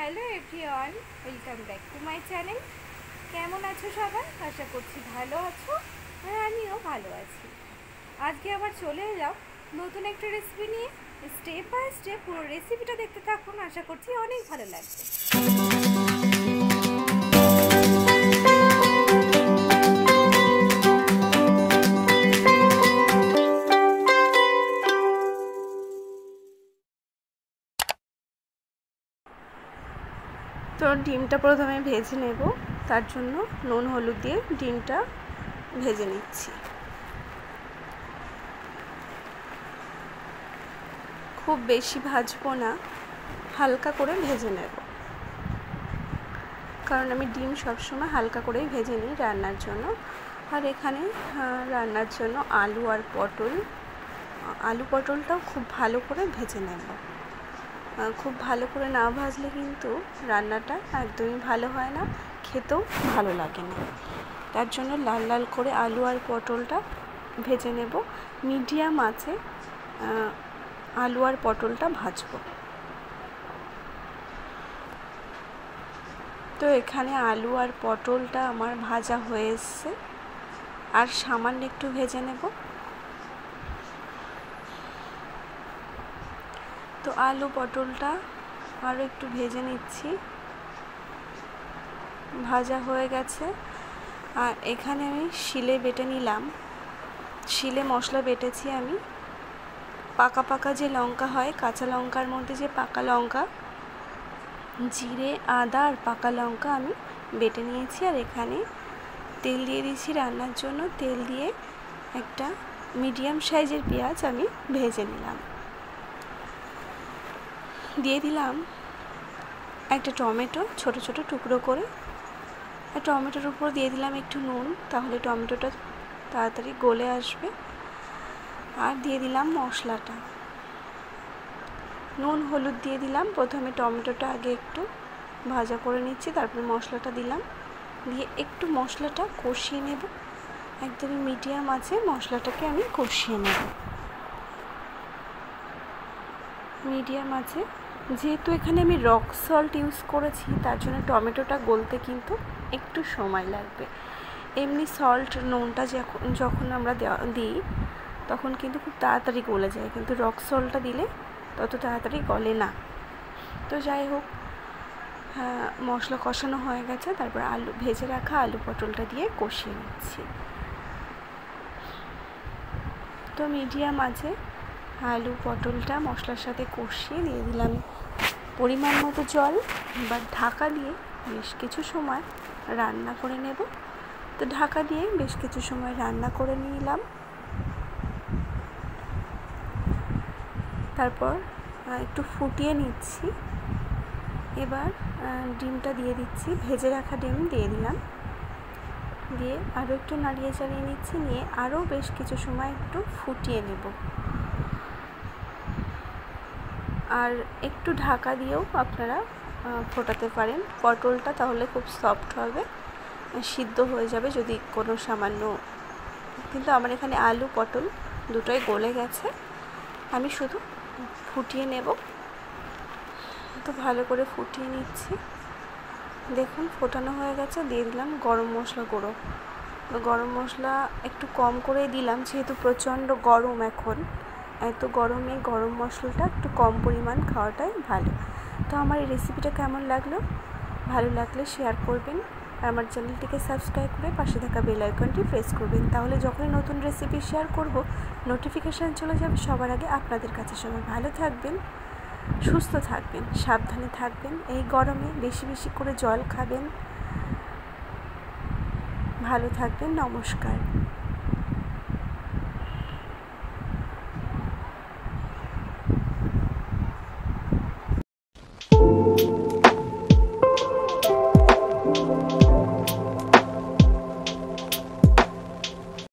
Hello everyone, welcome back to my channel. কেমন আছো সবাই? আশা করছি ভালো আছো, আর আমিও ভালো আছি। আজকে আবার চলে এলাম নতুন একটা রেসিপি নিয়ে। স্টেপ বাই স্টেপ পুরো রেসিপিটা দেখতে থাকুন, আশা করছি অনেক ভালো লাগবে। তো ডিমটা প্রথমে ভেজে নেব, তার জন্য নুন হলুদ দিয়ে ডিমটা ভেজে নিচ্ছি। খুব বেশি ভাজবো না, হালকা করে ভেজে নেব, কারণ আমি ডিম সবসময় হালকা করেই ভেজে নিই রান্নার জন্য। আর এখানে রান্নার জন্য আলু আর পটলটাও খুব ভালো করে ভেজে নেব। খুব ভালো করে না ভাজলে কিন্তু রান্নাটা একদমই ভালো হয় না, খেতেও ভালো লাগে না। তার জন্য লাল লাল করে আলু আর পটলটা ভেজে নেব। মিডিয়াম আঁচে আলু আর পটলটা ভাজবো। তো এখানে আলু আর পটলটা আমার ভাজা হয়ে এসছে, আর সামান্য একটু ভেজে নেব। তো আলু পটলটা আরও একটু ভেজে নিচ্ছি, ভাজা হয়ে গেছে। আর এখানে আমি শিলে বেটে নিলাম, শিলে মশলা বেটেছি আমি। পাকা পাকা যে লঙ্কা হয়, কাঁচা লঙ্কার মধ্যে যে পাকা লঙ্কা, জিরে আদা আর পাকা লঙ্কা আমি বেটে নিয়েছি। আর এখানে তেল দিয়ে দিয়েছি রান্নার জন্য। তেল দিয়ে একটা মিডিয়াম সাইজের পেঁয়াজ আমি ভেজে নিলাম। দিয়ে দিলাম একটা টমেটো ছোট ছোট টুকরো করে। আর টমেটোর উপর দিয়ে দিলাম একটু নুন, তাহলে টমেটোটা তাড়াতাড়ি গলে আসবে। আর দিয়ে দিলাম মশলাটা, নুন হলুদ দিয়ে দিলাম। প্রথমে টমেটোটা আগে একটু ভাজা করে নিচ্ছি, তারপরে মশলাটা দিলাম। দিয়ে একটু মশলাটা কষিয়ে নেব, একদমই মিডিয়াম আছে মশলাটাকে আমি কষিয়ে নেব। মিডিয়াম আছে, যেহেতু এখানে আমি রক সল্ট ইউজ করেছি, তার জন্য টমেটোটা গলতে কিন্তু একটু সময় লাগবে। এমনি সল্ট নুনটা যখন আমরা দিই তখন কিন্তু খুব তাড়াতাড়ি গলে যায়, কিন্তু রক সল্টটা দিলে তত তাড়াতাড়ি গলে না। তো যাই হোক, মশলা কষানো হয়ে গেছে, তারপর ভেজে রাখা আলু পটলটা দিয়ে কষিয়ে নিচ্ছি। তো মিডিয়াম আছে আলু পটলটা মশলার সাথে কষিয়ে দিয়ে দিলাম পরিমাণ মতো জল। এবার ঢাকা দিয়ে বেশ কিছু সময় রান্না করে নেব। তো ঢাকা দিয়ে বেশ কিছু সময় রান্না করে নিলাম। তারপর একটু ফুটিয়ে নিচ্ছি। এবার ডিমটা দিয়ে দিচ্ছি, ভেজে রাখা ডিম দিয়ে দিলাম। দিয়ে আরও একটু নাড়িয়ে চাড়িয়ে নিচ্ছি, নিয়ে আরও বেশ কিছু সময় একটু ফুটিয়ে নেব। আর একটু ঢাকা দিয়েও আপনারা ফোটাতে পারেন পটলটা, তাহলে খুব সফট হবে, সিদ্ধ হয়ে যাবে যদি কোনো সামান্য। কিন্তু আমার এখানে আলু পটল দুটোই গলে গেছে, আমি শুধু ফুটিয়ে নেব। তো ভালো করে ফুটিয়ে নিচ্ছি। দেখুন ফোটানো হয়ে গেছে। দিয়ে দিলাম গরম মশলা গুঁড়ো। গরম মশলা একটু কম করেই দিলাম, যেহেতু প্রচণ্ড গরম এখন। এত গরমে গরম মশলাটা একটু কম পরিমাণ খাওয়াটাই ভালো। তো আমার এই রেসিপিটা কেমন লাগলো? ভালো লাগলে শেয়ার করবেন, আর আমার চ্যানেলটিকে সাবস্ক্রাইব করে পাশে থাকা বেল আইকনটি প্রেস করবেন, তাহলে যখনই নতুন রেসিপি শেয়ার করব নোটিফিকেশান চলে যাবে সবার আগে আপনাদের কাছে। সবাই ভালো থাকবেন, সুস্থ থাকবেন, সাবধানে থাকবেন। এই গরমে বেশি বেশি করে জল খাবেন। ভালো থাকবেন। নমস্কার।